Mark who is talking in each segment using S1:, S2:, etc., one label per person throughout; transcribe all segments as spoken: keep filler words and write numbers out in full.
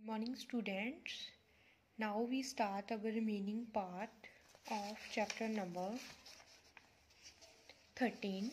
S1: Morning students. Now we start our remaining part of chapter number thirteen.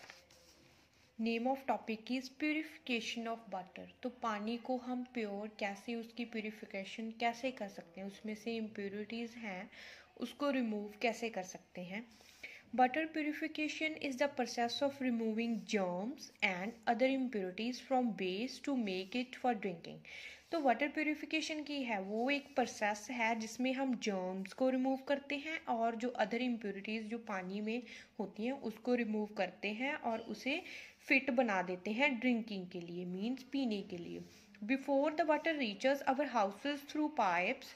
S1: Name of topic is purification of water. तो पानी को हम pure कैसे उसकी purification कैसे कर सकते हैं, उसमें से इम्प्योरिटीज़ हैं उसको रिमूव कैसे कर सकते हैं. Water purification is the process of removing germs and other impurities from waste to make it for drinking. तो वाटर प्योरीफिकेशन की है वो एक प्रोसेस है जिसमें हम जर्म्स को रिमूव करते हैं और जो अदर इम्प्योरिटीज़ जो पानी में होती हैं उसको रिमूव करते हैं और उसे फिट बना देते हैं ड्रिंकिंग के लिए, मीन्स पीने के लिए. Before the water reaches our houses through pipes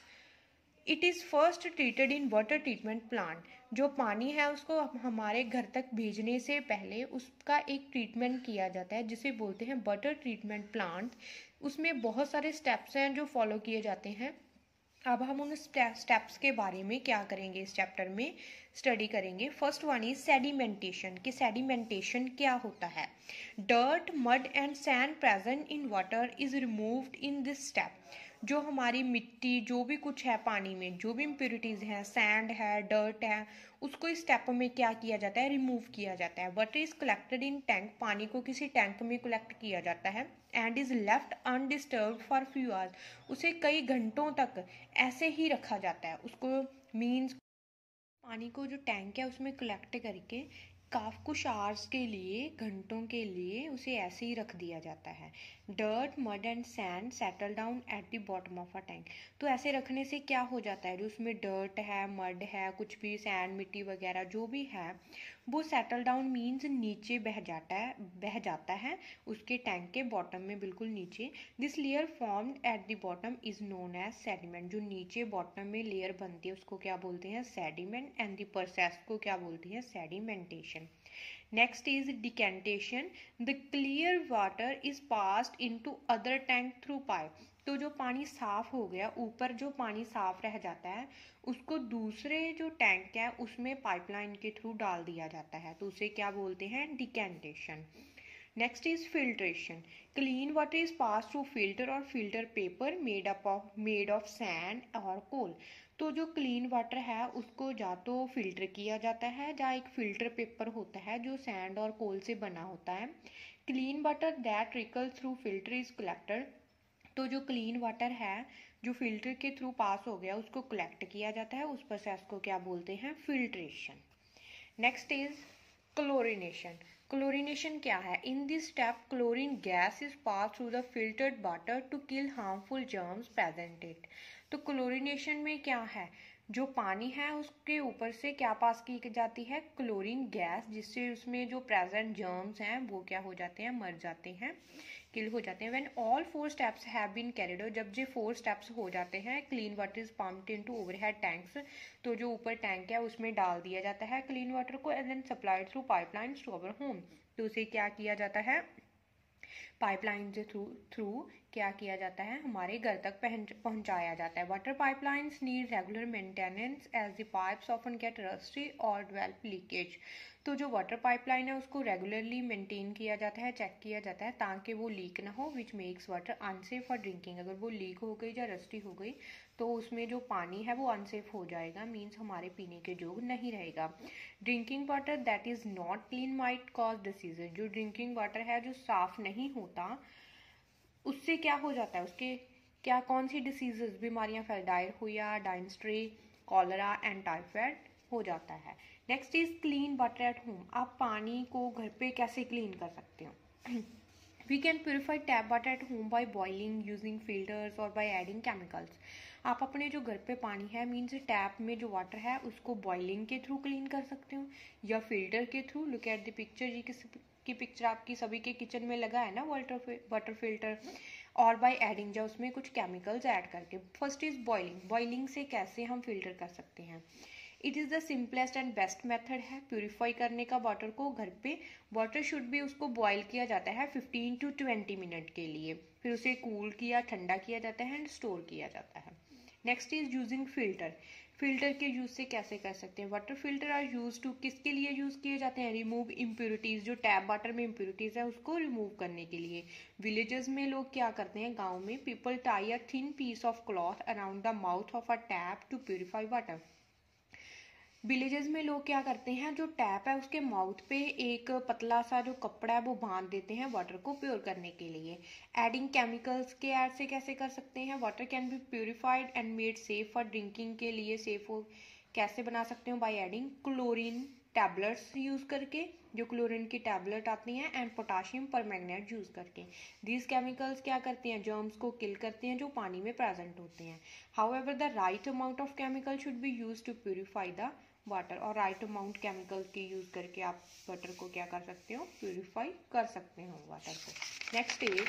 S1: it is first treated in water treatment plant. जो पानी है उसको हमारे घर तक भेजने से पहले उसका एक ट्रीटमेंट किया जाता है जिसे बोलते हैं वाटर ट्रीटमेंट प्लांट. उसमें बहुत सारे स्टेप्स हैं जो फॉलो किए जाते हैं. अब हम उन स्टेप्स के बारे में क्या करेंगे इस चैप्टर में स्टडी करेंगे. First one is sedimentation. कि सेडिमेंटेशन क्या होता है. Dirt, mud and sand present in water is removed in this step. जो हमारी मिट्टी जो भी कुछ है पानी में, जो भी इम्प्योरिटीज़ हैं, सैंड है, डर्ट है, उसको इस स्टेप में क्या किया जाता है, रिमूव किया जाता है. Water is collected in tank. पानी को किसी टैंक में कलेक्ट किया जाता है and is left undisturbed for few hours. उसे कई घंटों तक ऐसे ही रखा जाता है. उसको मीन्स पानी को जो टैंक है उसमें कलेक्ट करके काफ़ी कुछ आवर्स के लिए, घंटों के लिए उसे ऐसे ही रख दिया जाता है. Dirt, mud and sand settle down at the bottom of a tank. तो ऐसे रखने से क्या हो जाता है, जो उसमें डर्ट है, मड है, कुछ भी सैंड मिट्टी वगैरह जो भी है वो सेटल डाउन मीन्स नीचे बह जाता है बह जाता है उसके टैंक के बॉटम में, बिल्कुल नीचे. This layer formed at the bottom is known as sediment. जो नीचे बॉटम में लेयर बनती है उसको क्या बोलते हैं, सेडिमेंट. एंड द प्रोसेस को क्या बोलते हैं, sedimentation. Next is decantation. The clear water is passed into other tank through pipe. तो जो पानी साफ हो गया, ऊपर जो पानी साफ रह जाता है उसको दूसरे जो टैंक है उसमें पाइपलाइन के थ्रू डाल दिया जाता है, तो उसे क्या बोलते हैं, decantation. Next is filtration. Clean water is pass through filter और filter paper made up of made of sand और कोल. तो जो क्लीन वाटर है उसको या तो फिल्टर किया जाता है या एक फिल्टर पेपर होता है जो सैंड और कोल से बना होता है. Clean water that trickle through filter is collected. तो जो क्लीन वाटर है जो फिल्टर के थ्रू पास हो गया उसको कलेक्ट किया जाता है, उस प्रोसेस को क्या बोलते हैं, filtration. Next is chlorination. Chlorination क्या है. In this step chlorine gas is pass through the filtered water to kill harmful germs present it. तो क्लोरिनेशन में क्या है, जो पानी है उसके ऊपर से क्या पास की जाती है, क्लोरीन गैस, जिससे उसमें जो प्रेजेंट जर्म्स हैं वो क्या हो जाते हैं, मर जाते हैं, किल हो जाते हैं. When all four steps have been carried out. जब ये फोर स्टेप्स हो जाते हैं, clean water is pumped into overhead tanks. तो जो ऊपर टैंक है उसमें डाल दिया जाता है क्लीन वाटर को and then supplied through pipelines to our home. तो उसे क्या किया जाता है, पाइपलाइन के थ्रू थ्रू क्या किया जाता है, हमारे घर तक पहुंचाया जाता है. Water pipelines need regular maintenance as the pipes often get rusty और डेवलप लीकेज. तो जो वाटर पाइपलाइन है उसको रेगुलरली मेंटेन किया जाता है, चेक किया जाता है ताकि वो लीक ना हो, which makes water unsafe for drinking. अगर वो लीक हो गई या रस्टी हो गई तो उसमें जो पानी है वो अनसेफ हो जाएगा, मीन्स हमारे पीने के योग्य नहीं रहेगा. Drinking water that is not clean might cause diseases. जो ड्रिंकिंग वाटर है जो साफ़ नहीं होता उससे क्या हो जाता है, उसके क्या कौन सी डिसीजेज, बीमारियां फैल, diarrhoea, dysentery, cholera and typhoid हो जाता है. Next is clean water at home. आप पानी को घर पे कैसे क्लीन कर सकते हो. We can purify tap water at home by boiling, using filters और बाय एडिंग केमिकल्स. आप अपने जो घर पे पानी है मीन्स टैप में जो वाटर है उसको बॉइलिंग के थ्रू क्लीन कर सकते हो या फिल्टर के through. Look at the picture, ये किस की पिक्चर आपकी सभी के किचन में लगा है ना, वाटर वाटर फिल्टर. और बाय एडिंग या उसमें कुछ केमिकल्स ऐड करके. First is boiling. बॉइलिंग से कैसे हम फिल्टर कर सकते हैं. It is the simplest and best method है प्यूरिफाई करने का वाटर को घर पे. वाटर शुड भी उसको बॉयल किया जाता है फिफ्टीन टू ट्वेंटी मिनट के लिए, फिर उसे कूल किया, ठंडा किया जाता है एंड स्टोर किया जाता है. Next is using filter. Filter के यूज से कैसे कर सकते हैं? Water filter are use to, किसके लिए यूज किए जाते हैं? रिमूव इम्प्योरिटीज, जो टैप वाटर में इम्प्योरिटीज है उसको रिमूव करने के लिए। विलेजेस में लोग क्या करते हैं, गाँव में, people tie a thin piece of cloth around the mouth of a tap to purify water. Villages में लोग क्या करते हैं, जो टैप है उसके माउथ पे एक पतला सा जो कपड़ा है वो बांध देते हैं वाटर को प्योर करने के लिए। एडिंग केमिकल्स के ऐड से कैसे कर सकते हैं? Water can be purified and made safe for drinking, के लिए सेफ हो कैसे बना सकते हो? By adding chlorine tablets use करके, जो क्लोरीन की टैबलेट आती हैं, एंड पोटाशियम परमैंगनेट यूज करके। दीज केमिकल्स क्या करते हैं? जर्म्स को किल करते हैं जो पानी में प्रेजेंट होते हैं। However the right amount of chemical should be use to purify the water, और राइट अमाउंट केमिकल्स की यूज करके आप वाटर को क्या कर सकते हो? प्योरीफाई कर सकते हो वाटर को। Next is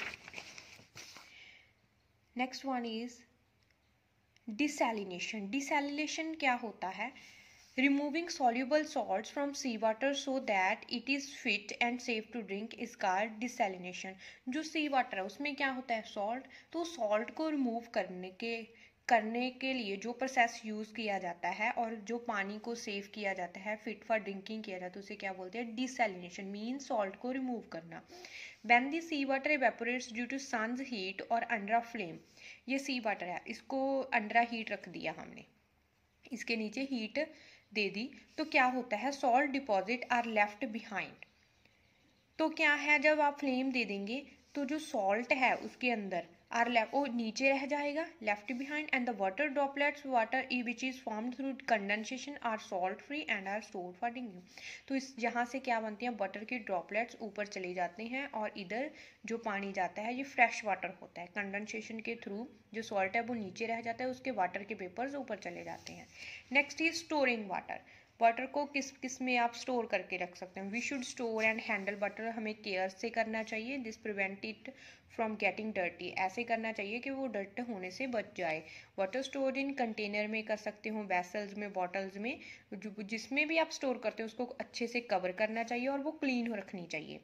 S1: next one is desalination. Desalination क्या होता है? Removing soluble salts from seawater so that it is fit and safe to drink is called desalination। जो सी वाटर है उसमें क्या होता है? सॉल्ट। तो सॉल्ट को रिमूव करने के करने के लिए जो प्रोसेस यूज किया जाता है और जो पानी को सेव किया जाता है, फिट फॉर ड्रिंकिंग किया जाता है, उसे क्या बोलते हैं? डिसैलिनेशन। मीन सॉल्ट को रिमूव करना। When the sea water evaporates due to sun's heat or under a flame, ये सी वाटर है, इसको अंडर हीट रख दिया हमने, इसके नीचे हीट दे दी, तो क्या होता है? Salt deposit are left behind. तो क्या है, जब आप फ्लेम दे देंगे तो जो सॉल्ट है उसके अंदर आर लेफ्ट, वो नीचे रह जाएगा, left behind, and the water droplets water which is formed through condensation are salt free and are stored for drinking. तो इस जहाँ से क्या बनती है? वाटर की ड्रॉपलेट्स ऊपर चले जाते हैं और इधर जो पानी जाता है ये फ्रेश वाटर होता है। कंडेंसेशन के थ्रू जो सॉल्ट है वो नीचे रह जाता है, उसके वाटर के पेपर्स ऊपर चले जाते हैं। Next is storing water. Water को किस किस में आप स्टोर करके रख सकते हैं? We should store and handle water, हमें केयर से करना चाहिए। This prevent it from getting dirty, ऐसे करना चाहिए कि वो डर्ट होने से बच जाए। वाटर स्टोर इन कंटेनर में कर सकते हो, वेसल्स में, बॉटल्स में, जिसमें भी आप स्टोर करते हो उसको अच्छे से कवर करना चाहिए और वो क्लीन रखनी चाहिए।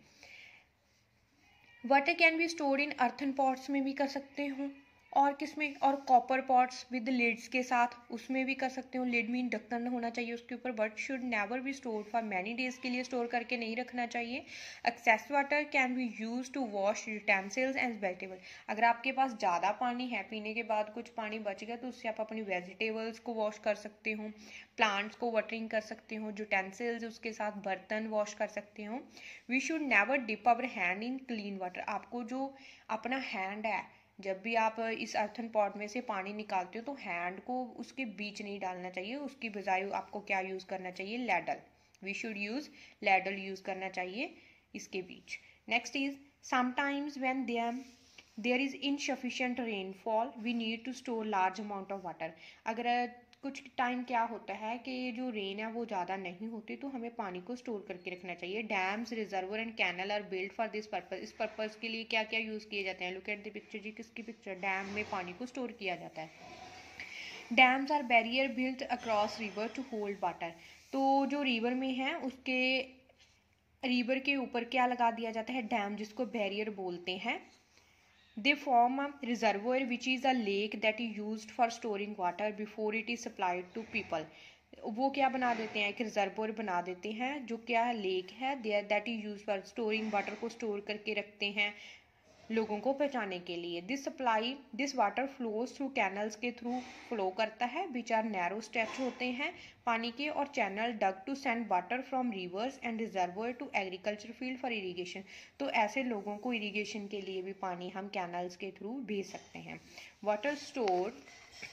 S1: Water can be stored in earthen pots में भी कर सकते हो, और किसमें? और कॉपर पॉट्स विद लिड्स के साथ, उसमें भी कर सकते हो। लिड मीन ढक्कन होना चाहिए उसके ऊपर। But should never be stored for many days, के लिए स्टोर करके नहीं रखना चाहिए। Excess water can be use to wash utensils and vegetable. अगर आपके पास ज़्यादा पानी है, पीने के बाद कुछ पानी बच गया, तो उससे आप अपनी वेजिटेबल्स को वॉश कर सकते हो, प्लांट्स को वाटरिंग कर सकते हो, यूटेंसिल्स उसके साथ बर्तन वॉश कर सकते हो। We should never dip our hand in clean water. आपको जो अपना हैंड है, जब भी आप इस अर्थन पॉट में से पानी निकालते हो तो हैंड को उसके बीच नहीं डालना चाहिए, उसकी बजाय आपको क्या यूज़ करना चाहिए? Ladle. We should use ladle use करना चाहिए इसके बीच। Next is sometimes when there there is insufficient rainfall we need to store large amount of water. अगर कुछ टाइम क्या होता है कि जो रेन है वो ज़्यादा नहीं होती, तो हमें पानी को स्टोर करके रखना चाहिए। Dams, reservoir and canal are build for this purpose. इस पर्पज़ के लिए क्या क्या यूज़ किए जाते हैं? लुक एट द पिक्चर जी, किसकी पिक्चर? डैम में पानी को स्टोर किया जाता है। Dams are barrier built across river to hold water. तो जो रिवर में है उसके रिवर के ऊपर क्या लगा दिया जाता है? डैम, जिसको बैरियर बोलते हैं। They form a reservoir which is a lake that is used for storing water before it is supplied to people। वो क्या बना देते हैं? एक रिजर्वोयर बना देते हैं जो क्या है? लेक है, there that is use for storing water, को स्टोर करके रखते हैं लोगों को पहुँचाने के लिए। This supply this water flows through canals के थ्रू फ्लो करता है, विच आर नैरो स्ट्रेच होते हैं पानी के, और channel dug to send water from rivers and reservoir to agriculture field for irrigation. तो ऐसे लोगों को इरीगेशन के लिए भी पानी हम कैनल्स के थ्रू भेज सकते हैं। Water store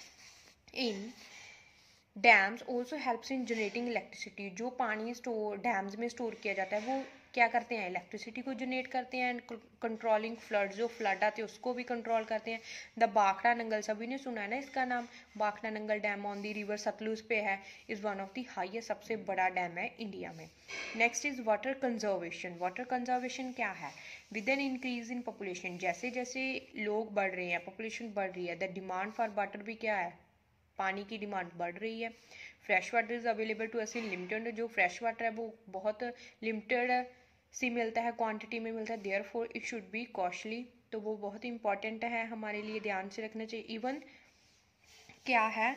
S1: in dams also helps in generating electricity. जो पानी स्टोर डैम्स में स्टोर किया जाता है वो क्या करते हैं? इलेक्ट्रिसिटी को जनरेट करते हैं, एंड कंट्रोलिंग फ्लड, जो फ्लड आते हैं उसको भी कंट्रोल करते हैं। द बाखड़ा नंगल, सभी ने सुना है ना इसका नाम? बाखड़ा Nangal dam on the river Sutlej पे है, is one of the highest, सबसे बड़ा डैम है इंडिया में। Next is water conservation. Water conservation क्या है? With an increase in population, जैसे जैसे लोग बढ़ रहे हैं, पॉपुलेशन बढ़ रही है, द डिमांड फॉर वाटर भी क्या है? पानी की डिमांड बढ़ रही है। Fresh water is available to us in limited, जो फ्रेश वाटर है वो बहुत लिमिटेड सी मिलता है, क्वांटिटी में मिलता है। Therefore it should be costly, तो वो बहुत इंपॉर्टेंट है हमारे लिए, ध्यान से रखना चाहिए। इवन क्या है,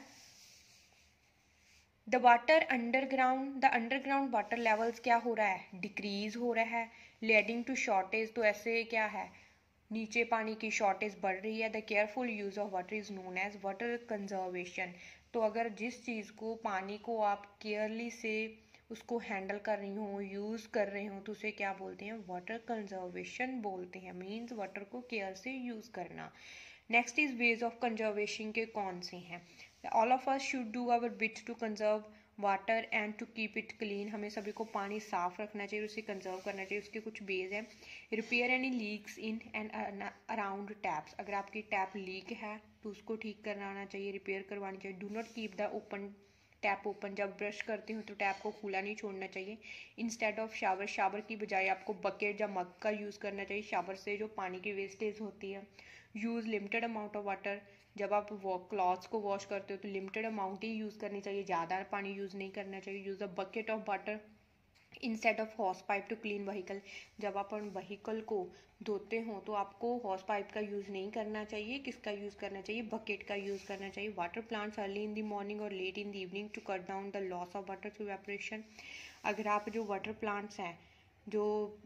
S1: the water underground the underground water levels क्या हो रहा है, डिक्रीज हो रहा है, लीडिंग टू शॉर्टेज, तो ऐसे क्या है, नीचे पानी की शॉर्टेज बढ़ रही है। The careful use of water is known as water conservation, तो अगर जिस चीज़ को, पानी को आप केयरली से उसको हैंडल कर रही हो, यूज़ कर रहे हो, तो उसे क्या बोलते हैं, वाटर कंजर्वेशन बोलते हैं, मीन्स वाटर को केयर से यूज़ करना। Next is ways of conservation के कौन से हैं, all of us should do our bit to conserve water and to keep it clean, हमें सभी को पानी साफ रखना चाहिए, उसे कंजर्व करना चाहिए। उसके कुछ बेस हैं, repair any leaks in and around taps, अगर आपकी टैप लीक है तो उसको ठीक कराना चाहिए, रिपेयर करवानी चाहिए। Do not keep the open tap open, जब ब्रश करते हो तो टैप को खुला नहीं छोड़ना चाहिए। इंस्टेड ऑफ शावर, शावर की बजाय आपको बकेट या मग का यूज़ करना चाहिए, शावर से जो पानी की वेस्टेज होती है। Use limited amount of water, जब आप वो क्लॉथ्स को वॉश करते हो तो लिमिटेड अमाउंट ही यूज़ करनी चाहिए, ज़्यादा पानी यूज़ नहीं करना चाहिए। Use a bucket of water instead of hose pipe to clean vehicle, जब आप व्हीकल को धोते हो तो आपको हॉस पाइप का यूज़ नहीं करना चाहिए, किसका यूज़ करना चाहिए, बकेट का यूज़ करना चाहिए। Water plants early in the morning और late in the evening to cut down the loss of water through evaporation, अगर आप जो वाटर प्लांट्स हैं जो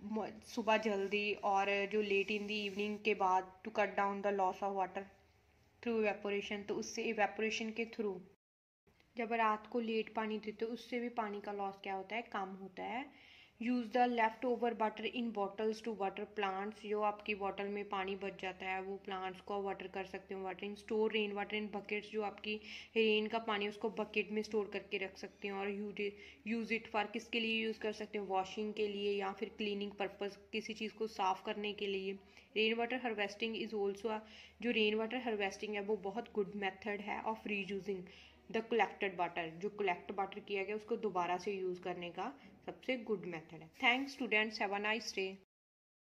S1: सुबह जल्दी और जो लेट इन द इवनिंग के बाद, to cut down the loss of water through evaporation, तो उससे इवेपोरेशन के थ्रू जब रात को लेट पानी देते हो उससे भी पानी का लॉस क्या होता है, कम होता है। Use the left over water in bottles to water plants, जो आपकी बॉटल में पानी बच जाता है वो प्लांट्स को वाटर कर सकते हो। Watering, store rain water in buckets, जो आपकी रेन का पानी उसको बकेट में स्टोर करके रख सकते हो। और यूज इट फॉर, किसके लिए यूज़ कर सकते हो, वॉशिंग के लिए या फिर क्लीनिंग पर्पज़, किसी चीज़ को साफ़ करने के लिए। Rain water harvesting is also, जो रेन वाटर हार्वेस्टिंग है वो बहुत गुड मेथड है of reusing the collected water, जो कलेक्ट वाटर किया गया उसको दोबारा से यूज़ करने का सबसे गुड मेथड है। Thanks students, have a nice day.